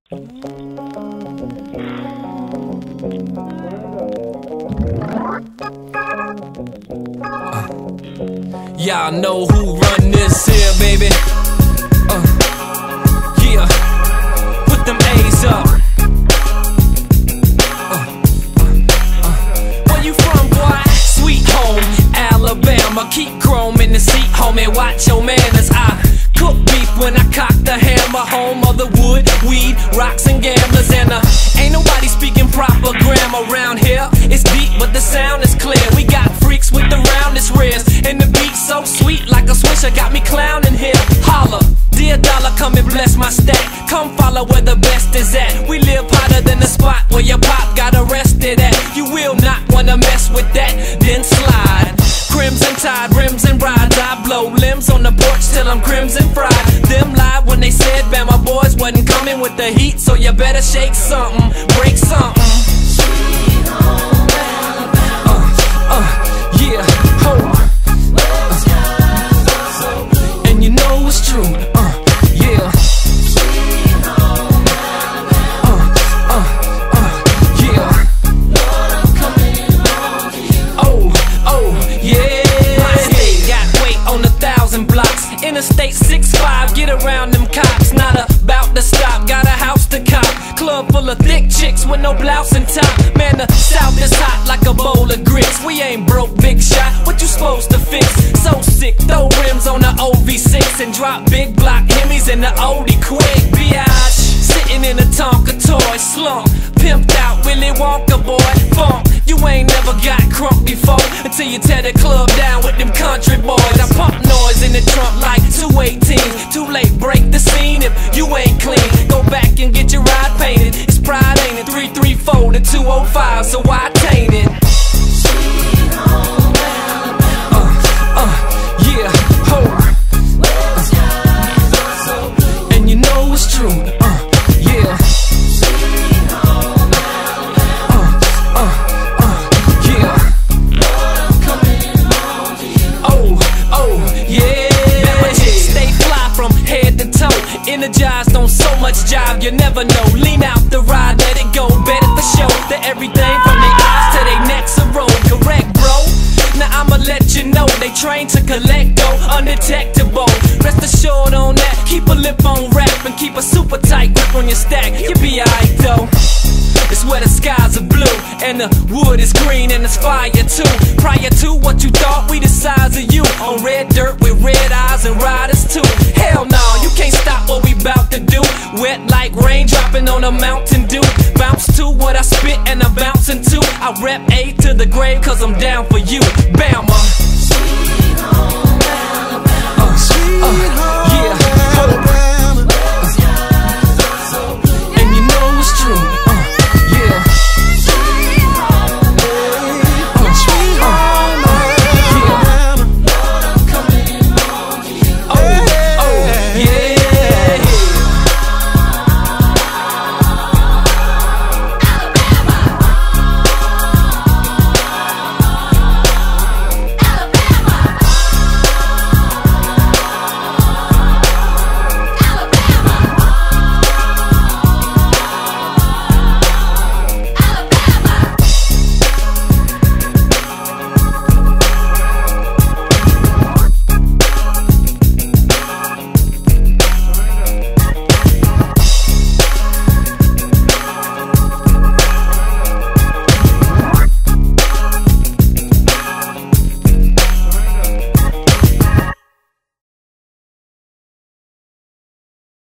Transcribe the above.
Y'all know who run this here, baby. Yeah, put them A's up. Where you from, boy? Sweet home, Alabama. Keep chrome in the seat, homie. Watch your manners. I cook beef when I cock the hammer. Home of the wood, weed, rocks and gamblers. And ain't nobody speaking proper grammar around here. It's deep, but the sound is clear. We got freaks with the roundest rears, and the beat so sweet like a swisher got me clowning here. Holla, dear dollar, come and bless my stack. Come follow where the best is at. We live hotter than the spot where your pop got arrested at. You will not wanna mess with that, then slide. Crimson tide, rims and rides. I blow limbs on the porch till I'm crimson fried. Them lied when they said Bama boys wasn't coming with the heat, so you better shake something, break something. Yeah, ho. And you know it's true, yeah. Yeah. Oh, yeah. My state got weight on 1,000 blocks. Interstate 65, get around them cops. Not about to stop, got a house to cop. Club full of thick chicks with no blouse and top. Man, the South is hot like a bowl of grits. We ain't broke, big shot, what you supposed to fix? So sick, throw rims on the OV6 and drop big block Hemis in the Oldie quick. Biatch, sitting in a Tonka toy slump. Pimped out, Willy Wonka boy, funk. You ain't never got crunk before until you tear the club down with them country boys. I pump noise in the trunk like 218. Too late, break the scene if you ain't clean. Go back and get your ride painted. It's pride, ain't it? 334 to 205, so I taint it. Yeah, ho. And you know it's true, yeah. Energized on so much jive, you never know. Lean out the ride, let it go. Bet at the show that everything from their eyes to their necks a roll. Correct, bro? Now I'ma let you know they trained to collect go, undetectable. Rest assured on that. Keep a lip on rap and keep a super tight grip on your stack. You'll be alright though. It's where the skies are blue and the wood is green and it's fire too. Prior to what you thought, we the size of you. On red dirt with red eyes and riders too. Hell no, you can't stop what we bout to do. Wet like rain dropping on a Mountain Dew. Bounce to what I spit and I'm bouncing to. I rep A to the grave cause I'm down for you. Bama. Sweet home Alabama. Sweet home Yeah. Alabama.